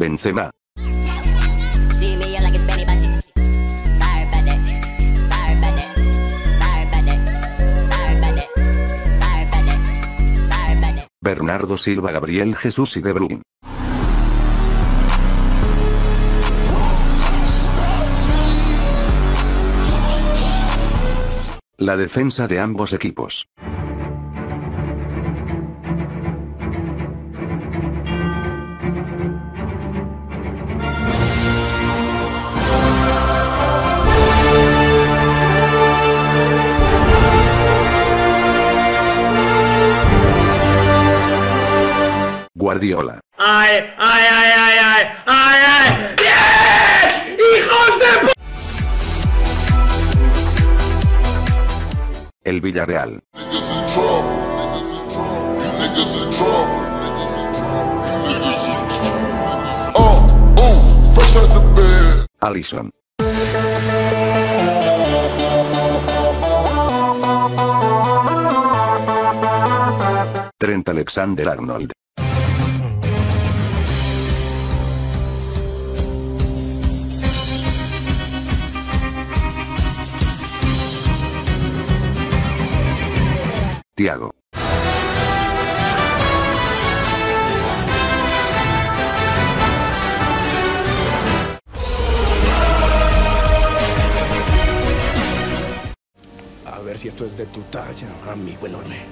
Benzema. See me like it's Benny Button. Sorry about that. Sorry about that. Sorry about that. Sorry about that. Sorry about that. Sorry about that. Bernardo Silva, Gabriel Jesús y De Bruyne. La defensa de ambos equipos. Guardiola. ¡Ay, ay, ay, ay, ay! ¡Ay, ay! ¡Bien! ¡Hijos de p... El Villarreal. Alisson. Trent Alexander-Arnold. Thiago. A ver si esto es de tu talla, amigo enorme.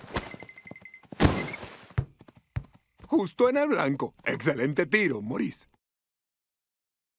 Justo en el blanco. Excelente tiro, Maurice.